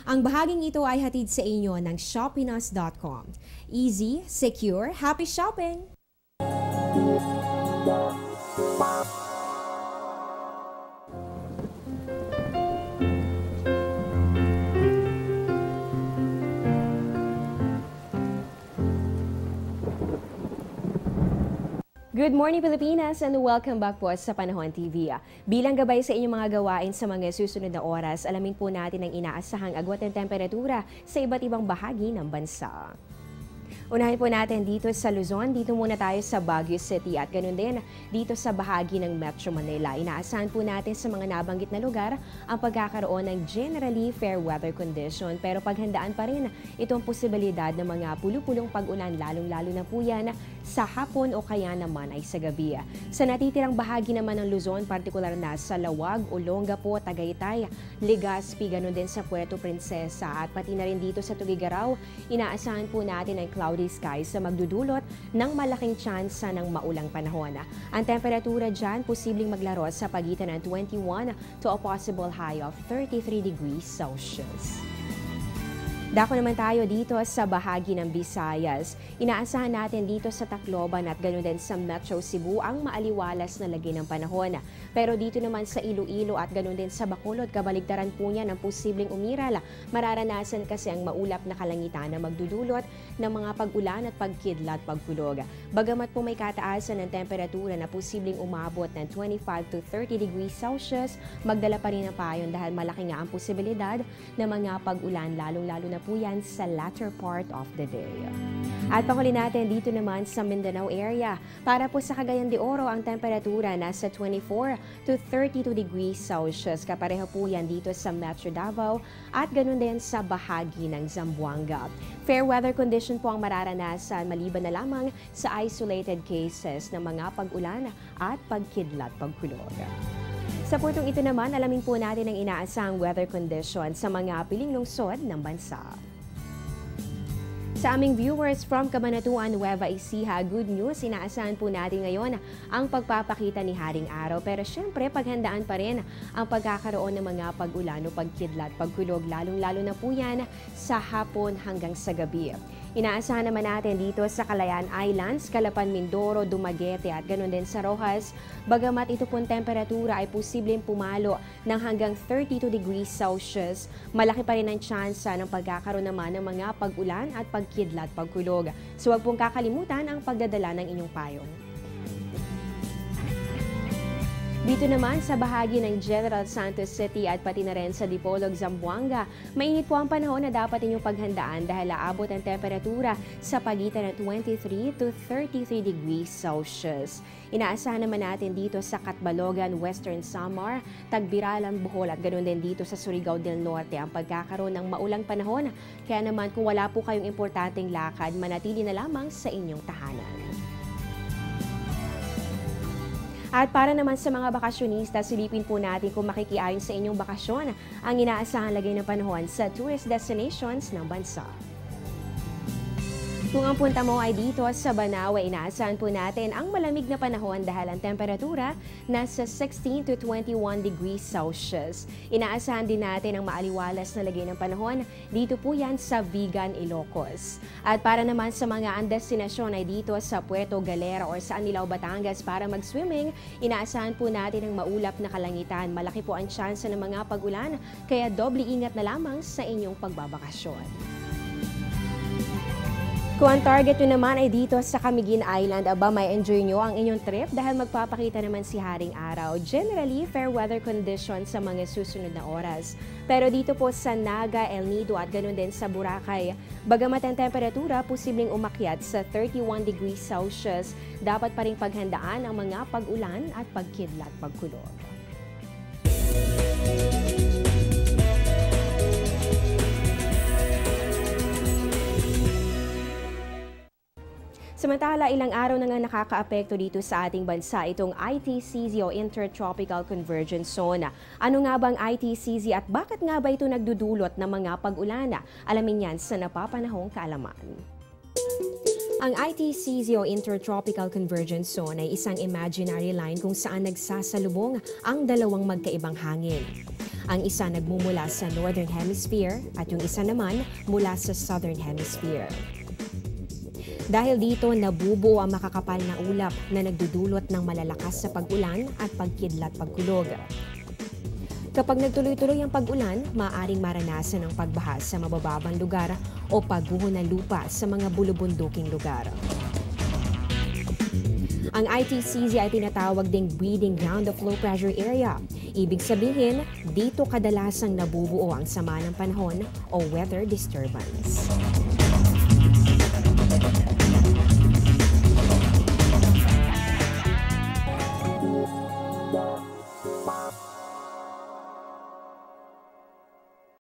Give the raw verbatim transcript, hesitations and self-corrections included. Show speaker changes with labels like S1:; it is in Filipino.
S1: Ang bahaging ito ay hatid sa inyo ng shoppinas dot com. Easy, secure, happy shopping! Good morning Pilipinas and welcome back po sa Panahon T V. Bilang gabay sa inyong mga gawain sa mga susunod na oras, alamin po natin ang inaasahang agwat ng temperatura sa iba't ibang bahagi ng bansa. Unahin po natin dito sa Luzon, dito muna tayo sa Baguio City at ganun din dito sa bahagi ng Metro Manila. Inaasahan po natin sa mga nabanggit na lugar ang pagkakaroon ng generally fair weather condition pero paghandaan pa rin itong posibilidad ng mga pulu-pulong pag-ulan lalong-lalo na po yan sa hapon o kaya naman ay sa gabi. Sa natitirang bahagi naman ng Luzon, partikular na sa Lawag, Olongapo, Tagaytay, Legazpi, ganun din sa Puerto Princesa at pati na rin dito sa Tugigaraw, inaasahan po natin ang cloudy skies na magdudulot ng malaking tsansa ng maulang panahon. Ang temperatura dyan posibleng maglaro sa pagitan ng twenty-one to a possible high of thirty-three degrees Celsius. Dako naman tayo dito sa bahagi ng Visayas. Inaasahan natin dito sa Tacloban at ganoon din sa Metro Cebu ang maaliwalas na lagay ng panahon. Pero dito naman sa Iloilo at ganoon din sa Bacolod, kabaligtaran po niya ng posibleng umiral. Mararanasan kasi ang maulap na kalangitan na magdudulot ng mga pag-ulan at pagkidlat pagkulog. Bagamat po may kataasan ng temperatura na posibleng umabot ng twenty-five to thirty degrees Celsius, magdala pa rin ang payon dahil malaki nga ang posibilidad ng mga pag-ulan lalong-lalo na po yan sa latter part of the day. At panghuli natin dito naman sa Mindanao area. Para po sa Cagayan de Oro, ang temperatura nasa twenty-four to thirty-two degrees Celsius. Kapareho po yan dito sa Metro Davao at ganun din sa bahagi ng Zamboanga. Fair weather condition po ang mararanasan maliban na lamang sa isolated cases ng mga pag-ulan at pagkidlat pagkulog. Sa puntong ito naman, alamin po natin ang inaasahang weather condition sa mga piling lungsod ng bansa. Sa aming viewers from Cabanatuan, Nueva Ecija, good news, inaasahan po natin ngayon ang pagpapakita ni Haring Araw. Pero syempre, paghandaan pa rin ang pagkakaroon ng mga pag-ulan o pagkidlat, pagkulog, lalong-lalo na po yan sa hapon hanggang sa gabi. Inaasahan naman natin dito sa Calayan Islands, Calapan, Mindoro, Dumaguete at ganoon din sa Rojas. Bagamat ito pong temperatura ay posibleng pumalo ng hanggang thirty-two degrees Celsius, malaki pa rin ang tsansa ng pagkakaroon naman ng mga pag-ulan at pagkidlat pagkulog. So huwag pong kakalimutan ang pagdadala ng inyong payong. Dito naman sa bahagi ng General Santos City at pati na rin sa Dipolog, Zamboanga, mainit po ang panahon na dapat inyong paghandaan dahil aabot ang temperatura sa pagitan ng twenty-three to thirty-three degrees Celsius. Inaasahan naman natin dito sa Catbalogan, Western Samar, Tagbiralan, Bohol at ganoon din dito sa Surigao del Norte ang pagkakaroon ng maulang panahon. Kaya naman kung wala po kayong importanteng lakad, manatili na lamang sa inyong tahanan. At para naman sa mga bakasyonista, silipin po natin kung makikiayon sa inyong bakasyon ang inaasahang lagay ng panahon sa tourist destinations ng bansa. Kung ang punta mo ay dito sa Banawe, inaasahan po natin ang malamig na panahon dahil ang temperatura nasa sixteen to twenty-one degrees Celsius. Inaasahan din natin ang maaliwalas na lagay ng panahon dito po yan sa Vigan, Ilocos. At para naman sa mga ang destinasyon ay dito sa Puerto Galera o sa Anilao, Batangas para mag-swimming, inaasahan po natin ang maulap na kalangitan. Malaki po ang tsansa ng mga pag-ulan, kaya doble ingat na lamang sa inyong pagbabakasyon. Kung ang target nyo naman ay dito sa Camiguin Island, aba may enjoy nyo ang inyong trip dahil magpapakita naman si Haring Araw. Generally, fair weather conditions sa mga susunod na oras. Pero dito po sa Naga, El Nido at ganoon din sa Boracay, bagamat ang temperatura posibleng umakyat sa thirty-one degrees Celsius, dapat pa rin paghandaan ang mga pag-ulan at pagkidlat pagkulog. Samantala, ilang araw na nga nakakaapekto dito sa ating bansa itong I T C Z o Intertropical Convergence Zone. Ano nga bang I T C Z at bakit nga ba ito nagdudulot ng mga pag-ulan? Alamin yan sa napapanahong kaalaman. Ang I T C Z o Intertropical Convergence Zone ay isang imaginary line kung saan nagsasalubong ang dalawang magkaibang hangin. Ang isa nagmumula sa Northern Hemisphere at yung isa naman mula sa Southern Hemisphere. Dahil dito, nabubuo ang makakapal na ulap na nagdudulot ng malalakas sa pag-ulan at pagkidlat pagkulog. Kapag nagtuloy-tuloy ang pag-ulan, maaaring maranasan ang pagbaha sa mabababang lugar o pagguho ng lupa sa mga bulubunduking lugar. Ang I T C Z ay tinatawag ding breeding ground of low pressure area. Ibig sabihin, dito kadalasang nabubuo ang sama ng panahon o weather disturbance.